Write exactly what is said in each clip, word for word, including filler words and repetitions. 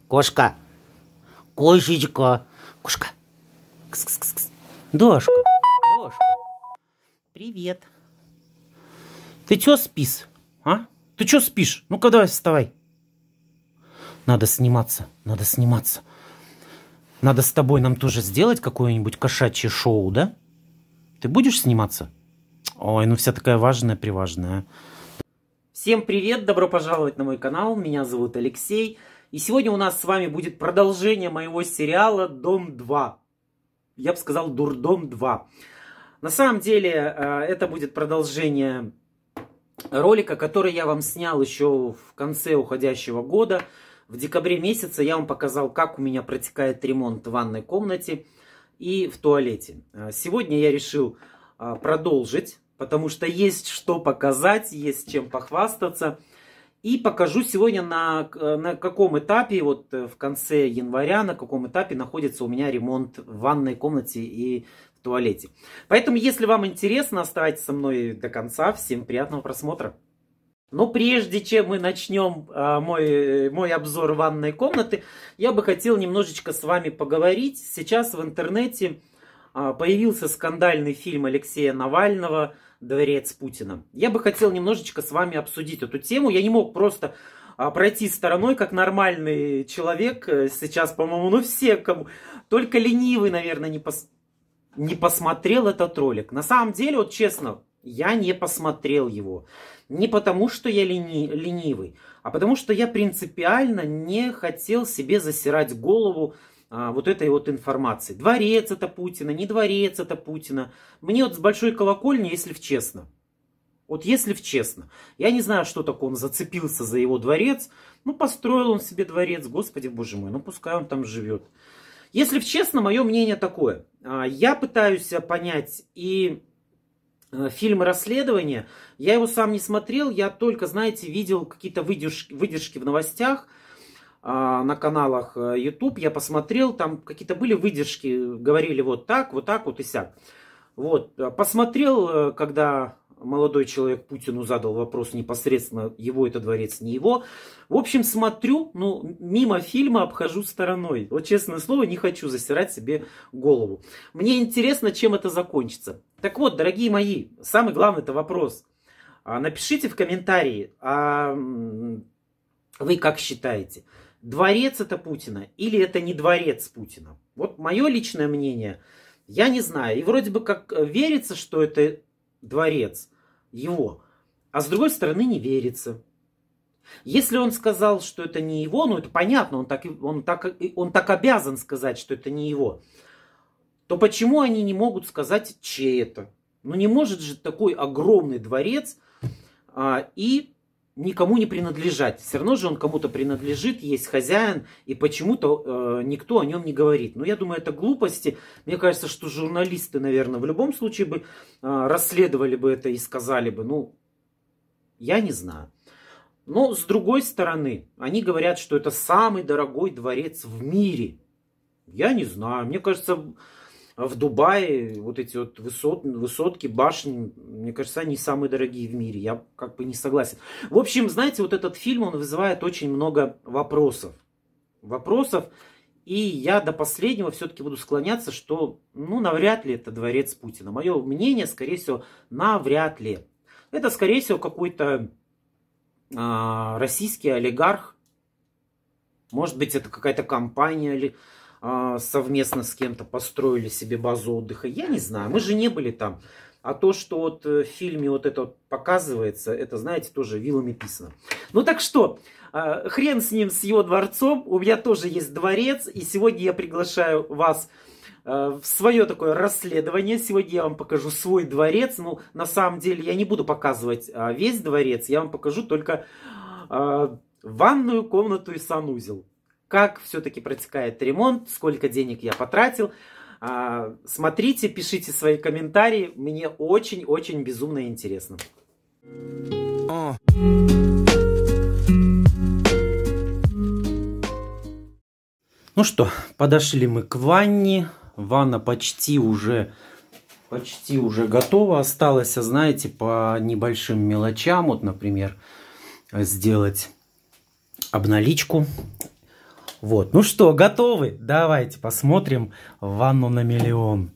Кошка. Кошечка. Кошка. Кс-кс-кс-кс. Дошка. Дошка. Привет. Ты чё спишь? А? Ты чё спишь? Ну-ка давай вставай. Надо сниматься. Надо сниматься. Надо с тобой нам тоже сделать какое-нибудь кошачье шоу, да? Ты будешь сниматься? Ой, ну вся такая важная-приважная. Всем привет, добро пожаловать на мой канал. Меня зовут Алексей. И сегодня у нас с вами будет продолжение моего сериала «Дом два». Я бы сказал «Дурдом два». На самом деле это будет продолжение ролика, который я вам снял еще в конце уходящего года. В декабре месяце я вам показал, как у меня протекает ремонт в ванной комнате и в туалете. Сегодня я решил продолжить, потому что есть что показать, есть чем похвастаться. И покажу сегодня, на, на каком этапе, вот в конце января, на каком этапе находится у меня ремонт в ванной комнате и в туалете. Поэтому, если вам интересно, оставайтесь со мной до конца. Всем приятного просмотра. Но прежде чем мы начнем а, мой, мой обзор ванной комнаты, я бы хотел немножечко с вами поговорить. Сейчас в интернете а, появился скандальный фильм Алексея Навального «Дворец Путина». Я бы хотел немножечко с вами обсудить эту тему. Я не мог просто а, пройти стороной, как нормальный человек. Сейчас, по-моему, ну все, кому... только ленивый, наверное, не, пос... не посмотрел этот ролик. На самом деле, вот честно, я не посмотрел его. Не потому, что я лени... ленивый, а потому, что я принципиально не хотел себе засирать голову а, вот этой вот информации. Дворец это Путина, не дворец это Путина. Мне вот с большой колокольни, если в честно. Вот если в честно. Я не знаю, что такое он зацепился за его дворец. Ну, построил он себе дворец, господи боже мой, ну пускай он там живет. Если в честно, мое мнение такое. А, я пытаюсь понять и... фильмы расследования, я его сам не смотрел, я только, знаете, видел какие-то выдержки, выдержки в новостях а, на каналах YouTube, я посмотрел, там какие-то были выдержки, говорили вот так, вот так, вот и сяк. Вот, посмотрел, когда молодой человек Путину задал вопрос непосредственно, его это дворец, не его. В общем, смотрю, ну, мимо фильма обхожу стороной. Вот, честное слово, не хочу засирать себе голову. Мне интересно, чем это закончится. Так вот, дорогие мои, самый главный это вопрос. Напишите в комментарии, а вы как считаете, дворец это Путина или это не дворец Путина? Вот мое личное мнение, я не знаю. И вроде бы как верится, что это дворец его, а с другой стороны не верится. Если он сказал, что это не его, ну это понятно, он так, он так, он так обязан сказать, что это не его, то почему они не могут сказать, чей это? Ну не может же такой огромный дворец а, и никому не принадлежать. Все равно же он кому-то принадлежит, есть хозяин, и почему-то э, никто о нем не говорит. Но я думаю, это глупости. Мне кажется, что журналисты, наверное, в любом случае бы э, расследовали бы это и сказали бы, ну, я не знаю. Но с другой стороны, они говорят, что это самый дорогой дворец в мире. Я не знаю. Мне кажется, в Дубае вот эти вот высот, высотки, башни, мне кажется, они самые дорогие в мире. Я как бы не согласен. В общем, знаете, вот этот фильм, он вызывает очень много вопросов. Вопросов. И я до последнего все-таки буду склоняться, что, ну, навряд ли это дворец Путина. Мое мнение, скорее всего, навряд ли. Это, скорее всего, какой-то а, российский олигарх. Может быть, это какая-то компания или... совместно с кем-то построили себе базу отдыха. Я не знаю, мы же не были там. А то, что вот в фильме вот это вот показывается, это, знаете, тоже вилами писано. Ну так что, хрен с ним, с его дворцом. У меня тоже есть дворец. И сегодня я приглашаю вас в свое такое расследование. Сегодня я вам покажу свой дворец. Ну, на самом деле, я не буду показывать весь дворец. Я вам покажу только ванную комнату и санузел. Как все-таки протекает ремонт, сколько денег я потратил. Смотрите, пишите свои комментарии. Мне очень-очень безумно интересно. Ну что, подошли мы к ванне. Ванна почти уже, почти уже готова. Осталось, знаете, по небольшим мелочам. Вот, например, сделать обналичку. Вот, ну что, готовы? Давайте посмотрим ванну на миллион.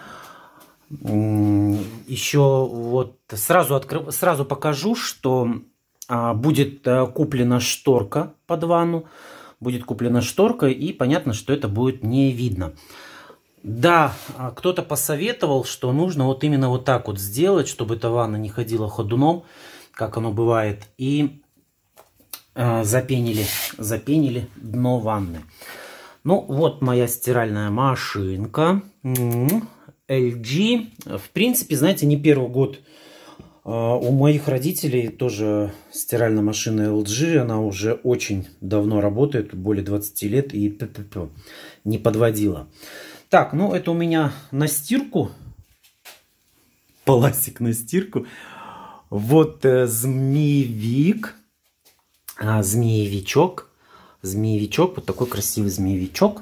Еще вот сразу, открыв... сразу покажу, что а, будет а, куплена шторка под ванну. Будет куплена шторка, и понятно, что это будет не видно. Да, кто-то посоветовал, что нужно вот именно вот так вот сделать, чтобы эта ванна не ходила ходуном, как оно бывает. И э, запенили, запенили дно ванны. Ну, вот моя стиральная машинка. эл джи. В принципе, знаете, не первый год. У моих родителей тоже стиральная машина эл джи. Она уже очень давно работает, более двадцати лет, и не подводила. Так, ну это у меня на стирку. Паласик на стирку. Вот э, змеевик. А, змеевичок. Змеевичок. Вот такой красивый змеевичок.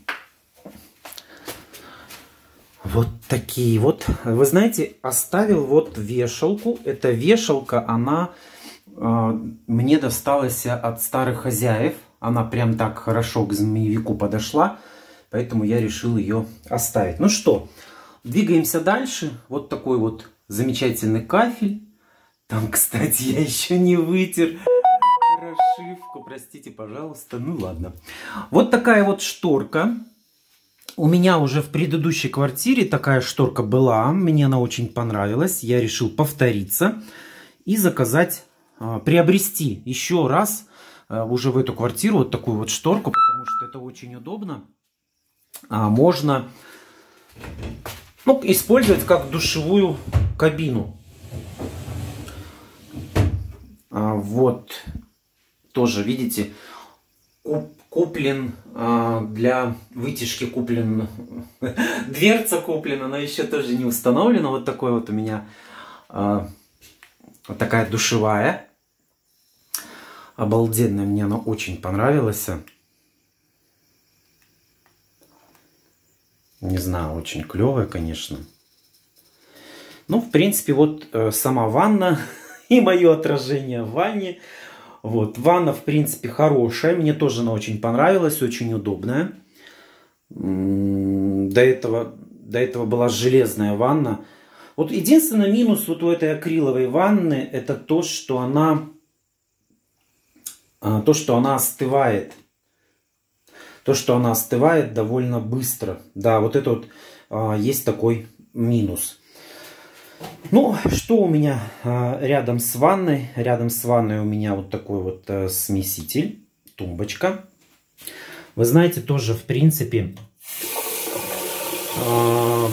Вот такие вот. Вы знаете, оставил вот вешалку. Эта вешалка, она э, мне досталась от старых хозяев. Она прям так хорошо к змеевику подошла. Поэтому я решил ее оставить. Ну что, двигаемся дальше. Вот такой вот замечательный кафель. Там, кстати, я еще не вытер прошивку. Простите, пожалуйста. Ну ладно. Вот такая вот шторка. У меня уже в предыдущей квартире такая шторка была. Мне она очень понравилась. Я решил повториться и заказать, приобрести еще раз уже в эту квартиру вот такую вот шторку. Потому что это очень удобно. А можно, ну, использовать как душевую кабину. А, вот тоже, видите, куп, куплен а, для вытяжки, куплен дверца куплена, но еще тоже не установлена. Вот такой вот у меня а, вот такая душевая. Обалденная, мне она очень понравилась. Не знаю, очень клевая, конечно. Ну, в принципе, вот э, сама ванна и мое отражение в ванне. Вот, ванна, в принципе, хорошая. Мне тоже она очень понравилась, очень удобная. До этого, до этого была железная ванна. Вот единственный минус вот у этой акриловой ванны, это то, что она, то, что она остывает. То, что она остывает довольно быстро. Да, вот это вот а, есть такой минус. Ну, что у меня а, рядом с ванной? Рядом с ванной у меня вот такой вот а, смеситель, тумбочка. Вы знаете, тоже, в принципе, а,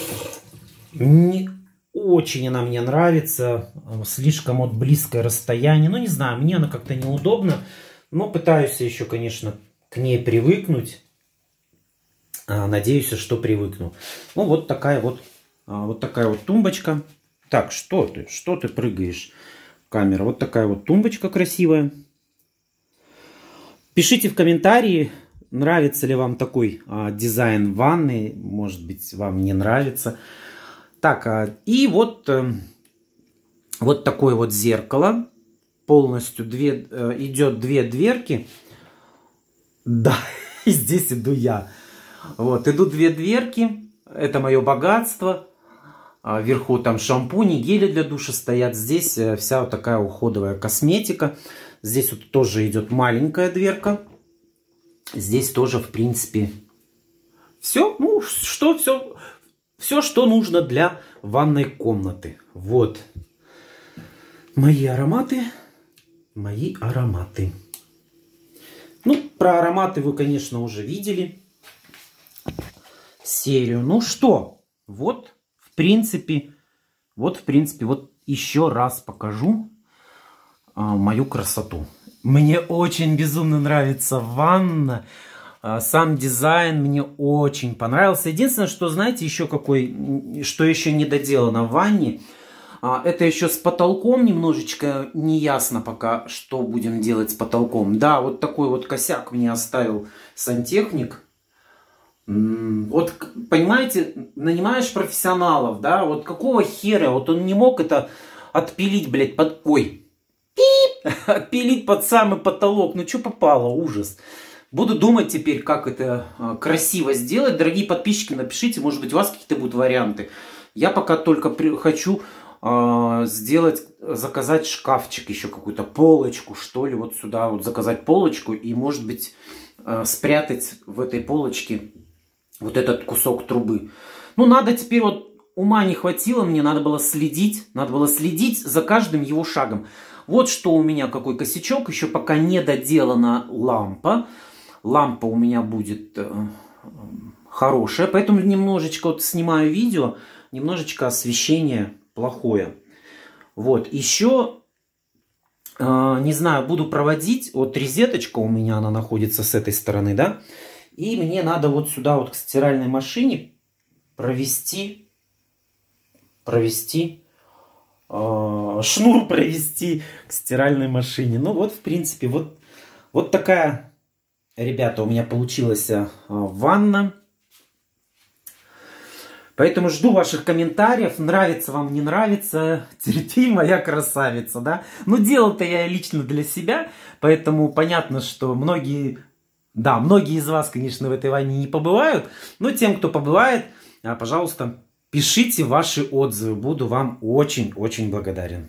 не очень она мне нравится. Слишком вот близкое расстояние. Ну, не знаю, мне она как-то неудобно. Но пытаюсь еще, конечно, к ней привыкнуть. Надеюсь, что привыкну. Ну, вот такая вот, вот такая вот тумбочка. Так, что ты? Что ты прыгаешь? Камера. Вот такая вот тумбочка красивая. Пишите в комментарии, нравится ли вам такой а, дизайн ванны. Может быть, вам не нравится. Так, а, и вот, а, вот такое вот зеркало. Полностью две, а, идет две дверки. Да, и здесь иду я. Вот, идут две дверки. Это мое богатство. Вверху там шампуни, гели для душа стоят. Здесь вся вот такая уходовая косметика. Здесь вот тоже идет маленькая дверка. Здесь тоже, в принципе, все. Ну, что, все, все, что нужно для ванной комнаты. Вот. Мои ароматы. Мои ароматы. Ну, про ароматы вы, конечно, уже видели серию. Ну что, вот, в принципе, вот, в принципе, вот еще раз покажу а, мою красоту. Мне очень безумно нравится ванна. А, сам дизайн мне очень понравился. Единственное, что, знаете, еще какой, что еще не доделано в ванне. Это еще с потолком немножечко не ясно пока, что будем делать с потолком. Да, вот такой вот косяк мне оставил сантехник. Вот, понимаете, нанимаешь профессионалов, да, вот какого хера, вот он не мог это отпилить, блядь, под... Ой, пип! Отпилить под самый потолок, ну что попало, ужас. Буду думать теперь, как это э, красиво сделать. Дорогие подписчики, напишите, может быть, у вас какие-то будут варианты. Я пока только при... хочу э, сделать, заказать шкафчик, еще какую-то полочку, что ли, вот сюда вот заказать полочку и, может быть, э, спрятать в этой полочке вот этот кусок трубы. Ну, надо теперь вот, ума не хватило мне, надо было следить, надо было следить за каждым его шагом. Вот что у меня, какой косячок, еще пока не доделана лампа. Лампа у меня будет э, хорошая, поэтому немножечко вот снимаю видео, немножечко освещение плохое. Вот, еще, э, не знаю, буду проводить, вот розеточка у меня, она находится с этой стороны, да, и мне надо вот сюда вот к стиральной машине провести, провести, э, шнур провести к стиральной машине. Ну вот, в принципе, вот, вот такая... Ребята, у меня получилась а, ванна. Поэтому жду ваших комментариев. Нравится вам, не нравится. Терпи, моя красавица, да? Ну, делал-то я лично для себя. Поэтому понятно, что многие... Да, многие из вас, конечно, в этой ванне не побывают. Но тем, кто побывает, а, пожалуйста, пишите ваши отзывы. Буду вам очень-очень благодарен.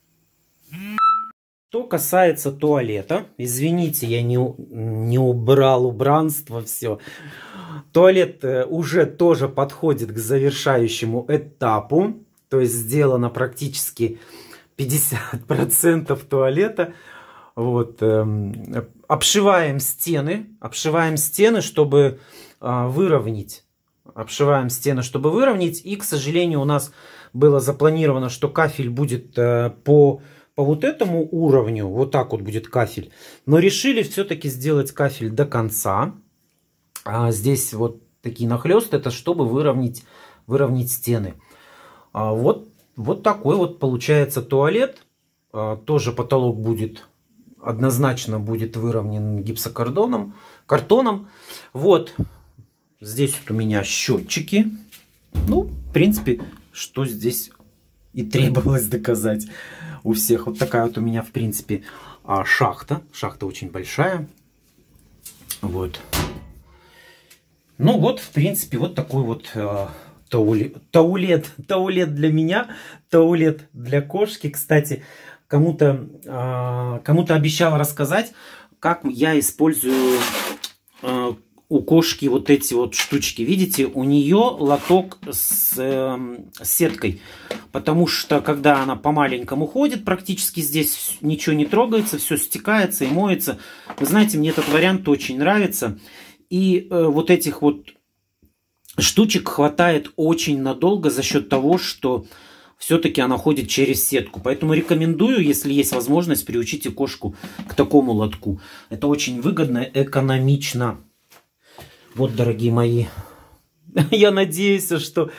Что касается туалета, извините, я не, не убрал убранство, все. Туалет уже тоже подходит к завершающему этапу, то есть сделано практически пятьдесят процентов туалета. Вот, э, обшиваем стены, обшиваем стены, чтобы э, выровнять, обшиваем стены, чтобы выровнять. И, к сожалению, у нас было запланировано, что кафель будет э, по По вот этому уровню, вот так вот будет кафель. Но решили все-таки сделать кафель до конца. А здесь вот такие нахлесты, это чтобы выровнять, выровнять стены. А вот, вот такой вот получается туалет. А тоже потолок будет, однозначно будет выровнен гипсокартоном. Картоном. Вот. Здесь вот у меня счетчики. Ну, в принципе, что здесь и требовалось доказать. У всех вот такая вот у меня, в принципе, шахта. Шахта очень большая. Вот. Ну вот, в принципе, вот такой вот э, таулет, таулет, таулет для меня, таулет для кошки. Кстати, кому-то э, кому-то обещала рассказать, как я использую э, у кошки вот эти вот штучки. Видите, у нее лоток с, э, с сеткой. Потому что, когда она по-маленькому ходит, практически здесь ничего не трогается, все стекается и моется. Вы знаете, мне этот вариант очень нравится. И э, вот этих вот штучек хватает очень надолго за счет того, что все-таки она ходит через сетку. Поэтому рекомендую, если есть возможность, приучите кошку к такому лотку. Это очень выгодно, экономично. Вот, дорогие мои, я надеюсь, что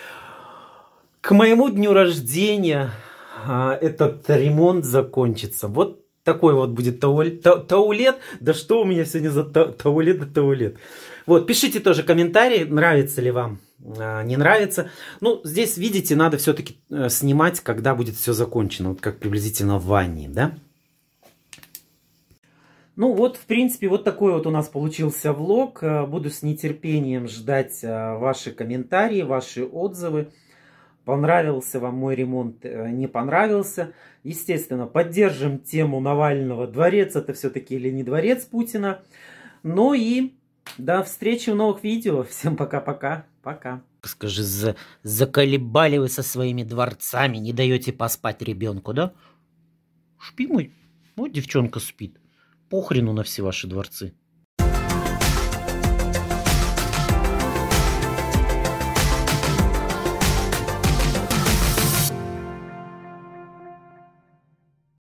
к моему дню рождения а, этот ремонт закончится. Вот такой вот будет таулет. Та, таулет. Да что у меня сегодня за та, таулет да таулет. Вот, пишите тоже комментарии, нравится ли вам, а, не нравится. Ну, здесь, видите, надо все-таки снимать, когда будет все закончено. Вот как приблизительно в ванне, да? Ну вот, в принципе, вот такой вот у нас получился влог. Буду с нетерпением ждать ваши комментарии, ваши отзывы. Понравился вам мой ремонт, не понравился. Естественно, поддержим тему Навального. Дворец это все-таки или не дворец Путина. Ну и до встречи в новых видео. Всем пока-пока. Пока. Скажи, за, заколебали вы со своими дворцами, не даете поспать ребенку, да? Спи, мой. Вот девчонка спит. Похрену на все ваши дворцы.